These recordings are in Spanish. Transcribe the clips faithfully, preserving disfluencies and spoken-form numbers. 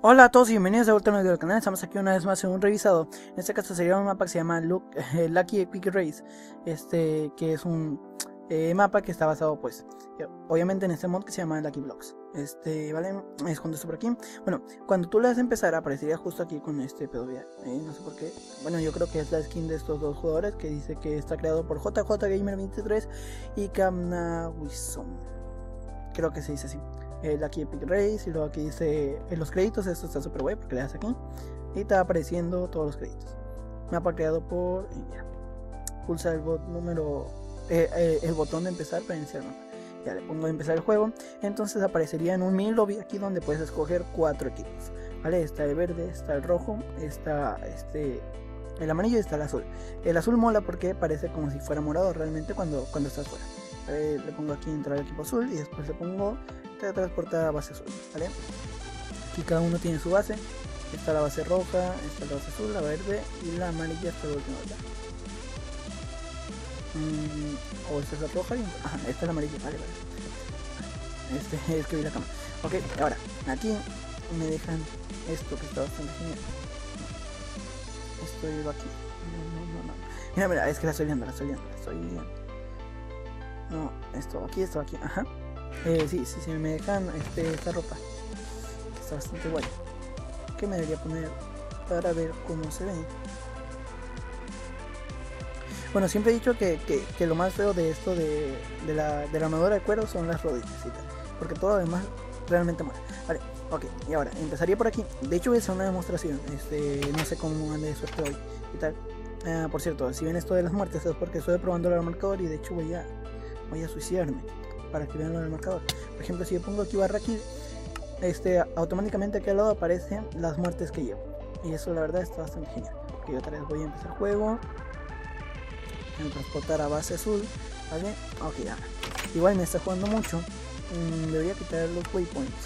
Hola a todos y bienvenidos de vuelta a un video del canal. Estamos aquí una vez más en un revisado. En este caso sería un mapa que se llama Look, eh, Lucky Epic Race, este que es un eh, mapa que está basado pues obviamente en este mod que se llama Lucky Blocks. Este, vale, escondo esto por aquí. Bueno, cuando tú le das a empezar aparecería justo aquí con este pedo, eh, no sé por qué. Bueno, yo creo que es la skin de estos dos jugadores que dice que está creado por J J Gamer veintitrés y Kamna Wison. Creo que se dice así. El Lucky Epic Race, y luego aquí dice en los créditos. Esto está súper guay porque le das aquí y te va apareciendo todos los créditos. Mapa creado por ya. Pulsa el bot número eh, eh, el botón de empezar para iniciar el mapa. Ya le pongo a empezar el juego. Entonces aparecería en un mini lobby aquí donde puedes escoger cuatro equipos, vale. Está el verde, está el rojo, está este el amarillo y está el azul. El azul mola porque parece como si fuera morado realmente cuando, cuando estás fuera. ¿Vale? Le pongo aquí entrar al equipo azul y después le pongo te transporta a base azul, ¿vale? Aquí cada uno tiene su base. Está la base roja, está la base azul, la verde y la amarilla hasta la última, ¿verdad? Mm, o esta es la roja y ajá, esta es la amarilla, vale, vale. Este es que vi la cámara. Ok, ahora aquí me dejan esto que está bastante genial. Esto iba aquí. No, no, no, no. Mira, mira, es que la estoy viendo, la estoy viendo, la estoy viendo. No, esto aquí, esto aquí, ajá. Eh, sí, sí, sí, me dejan este, esta ropa. Está bastante guay. ¿Qué me debería poner para ver cómo se ve? Bueno, siempre he dicho que, que, que lo más feo de esto de, de, la, de la armadura de cuero son las rodillas y tal, porque todo lo demás realmente muere. Vale, ok, y ahora empezaría por aquí. De hecho voy a hacer una demostración. Este, no sé cómo ande de suerte hoy y tal. Uh, por cierto, si ven esto de las muertes es porque estoy probando el marcador y de hecho voy a, voy a suicidarme para que vean lo del marcador. Por ejemplo, si yo pongo aquí barra kill, este, automáticamente aquí al lado aparecen las muertes que llevo. Y eso la verdad está bastante genial. Porque yo otra vez voy a empezar el juego. Voy a transportar a base azul, ¿vale? Ok, ya. Igual me está jugando mucho. Mm, debería quitar los waypoints.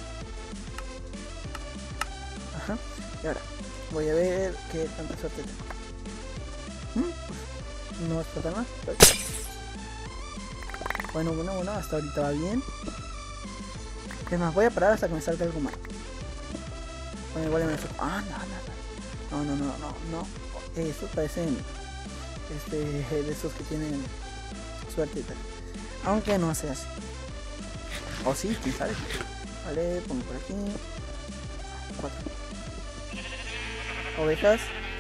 Ajá. Y ahora voy a ver qué tanta suerte tengo. ¿Mm? No está tan mal. Bueno, bueno, bueno, hasta ahorita va bien. Es más, voy a parar hasta que me salga algo mal. Bueno, igual me lo... Ah, no, no, no, no, no, no, no. Estos parecen este, de esos que tienen suerte y tal. Aunque no sea así. O sí, quién sabe. Vale, pongo por aquí. Cuatro. Ovejas.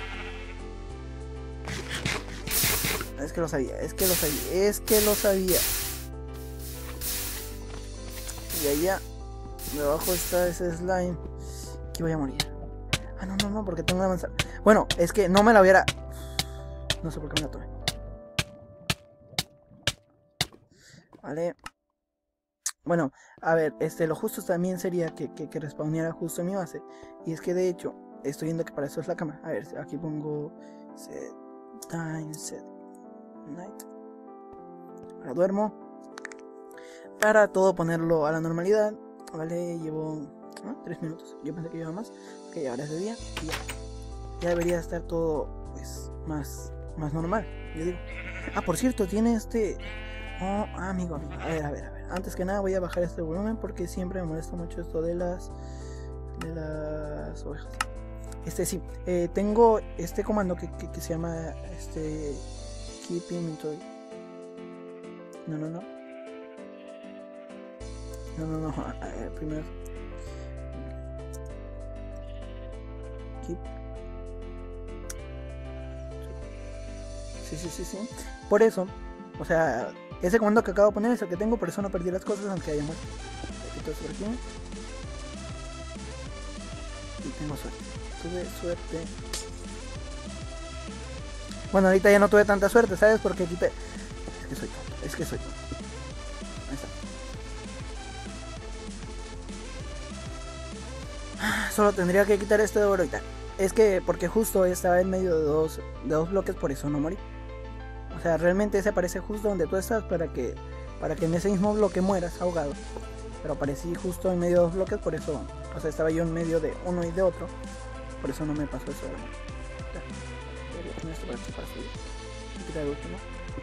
Es que lo sabía, es que lo sabía, es que lo sabía. Y allá debajo está ese slime. Aquí voy a morir. Ah, no, no, no, porque tengo una manzana. Bueno, es que no me la hubiera... No sé por qué me la tomé. Vale. Bueno, a ver, este, lo justo también sería que, que, que respawneara justo en mi base. Y es que de hecho, estoy viendo que para eso es la cama. A ver, aquí pongo set time, set night. Ahora duermo. Para todo ponerlo a la normalidad, vale, llevo ¿no? tres minutos, yo pensé que llevaba más, ok, ahora es de día y ya, ya debería estar todo pues más, más normal, yo digo. Ah, por cierto, tiene este, oh, ah, amigo, amigo, a ver, a ver, a ver, antes que nada voy a bajar este volumen porque siempre me molesta mucho esto de las, de las ovejas. Este sí, eh, tengo este comando que, que, que se llama, este, keep inventory, no, no, no. No, no, no, eh, primero keep. Sí, sí, sí, sí. Por eso, o sea, ese comando que acabo de poner es el que tengo, por eso no perdí las cosas aunque haya muerto. Quito eso por aquí. Y tengo suerte. Tuve suerte. Bueno, ahorita ya no tuve tanta suerte, ¿sabes? Porque quité. Es que soy tonto, es que soy tonto. Ahí está. Solo tendría que quitar este de oro y tal. Es que porque justo estaba en medio de dos, de dos bloques, por eso no morí. O sea, realmente ese aparece justo donde tú estás para que para que en ese mismo bloque mueras ahogado. Pero aparecí justo en medio de dos bloques, por eso, o sea, estaba yo en medio de uno y de otro. Por eso no me pasó eso. Voy a poner esto por aquí para subir. Y quitar el último.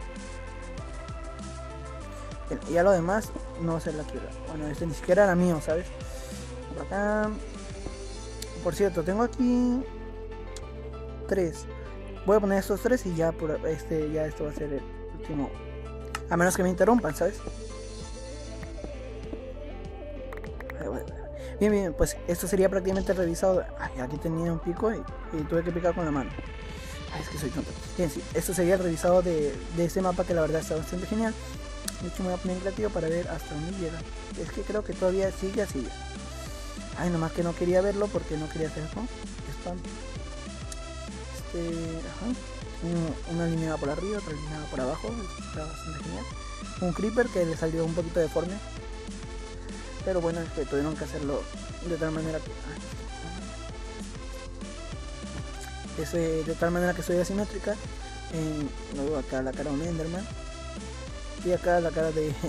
Bien, y ya lo demás no sé la quiero. Bueno, este ni siquiera era mío, ¿sabes? Por acá. Por cierto, tengo aquí tres. Voy a poner estos tres y ya por este ya esto va a ser el último. A menos que me interrumpan, ¿sabes? Bien, bien, pues esto sería prácticamente revisado. Ay, aquí tenía un pico y, y tuve que picar con la mano. Ay, es que soy tonto. Bien, sí, esto sería el revisado de, de este mapa, que la verdad está bastante genial. De hecho me voy a poner en creativo para ver hasta dónde llega. Es que creo que todavía sigue así. Ay, nomás que no quería verlo porque no quería hacer eso. Spam. Este, ajá. Una línea por arriba, otra línea por abajo. Está bastante genial. Un creeper que le salió un poquito deforme. Pero bueno, es que tuvieron que hacerlo de tal manera que... Es eh, de tal manera que soy asimétrica. Eh, luego acá la cara de un Enderman. Y acá la cara de...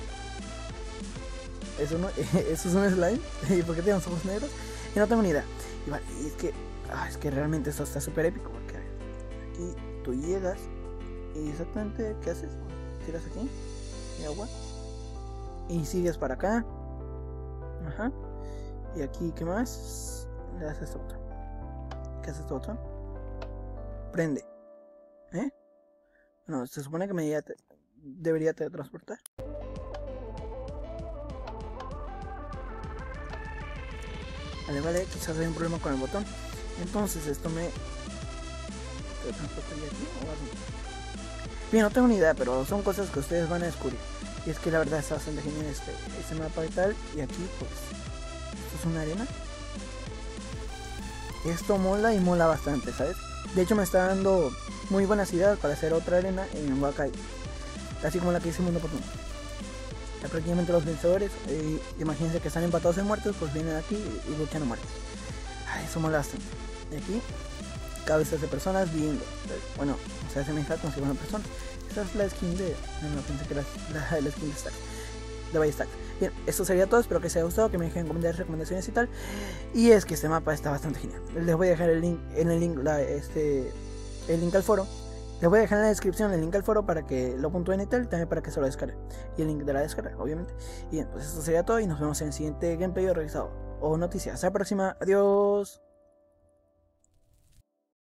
Eso no, eso es un slime. ¿Y por qué tiene los ojos negros? Y no tengo ni idea. Y, vale, y es que... Ah, es que realmente esto está súper épico. Porque aquí tú llegas y exactamente, ¿qué haces? Tiras aquí y agua. Y sigues para acá. Ajá. Y aquí, ¿qué más? Le das esto botón. ¿Qué hace este botón? Prende. ¿Eh? No, se supone que me ya te, debería teletransportar. Vale, vale, quizás hay un problema con el botón. Entonces esto me teletransportaría aquí o algo. Bien, no tengo ni idea, pero son cosas que ustedes van a descubrir. Y es que la verdad está bastante genial este, este mapa y tal. Y aquí pues esto es una arena. Esto mola y mola bastante, ¿sabes? De hecho me está dando muy buenas ideas para hacer otra arena en Wakai, así como la que hice Mundo Potón. Prácticamente los vencedores, eh, imagínense que están empatados en muertes, pues vienen aquí y, y luchan a muertes. Ay, eso mola bastante. Y aquí cabezas de personas viendo. Bueno, se asemeja como si fuera una persona. Esta es la skin de... No, no, pensé que era la, la skin de Stack, de Bystack. Bien, esto sería todo, espero que les haya gustado, que me dejen comentarios, recomendaciones y tal. Y es que este mapa está bastante genial. Les voy a dejar el link en el link, la, este, el link al foro. Les voy a dejar en la descripción el link al foro para que lo puntúen y tal, y también para que se lo descarguen. Y el link de la descarga, obviamente. Y bien, pues esto sería todo y nos vemos en el siguiente gameplay o revisado o noticias. Hasta la próxima, adiós.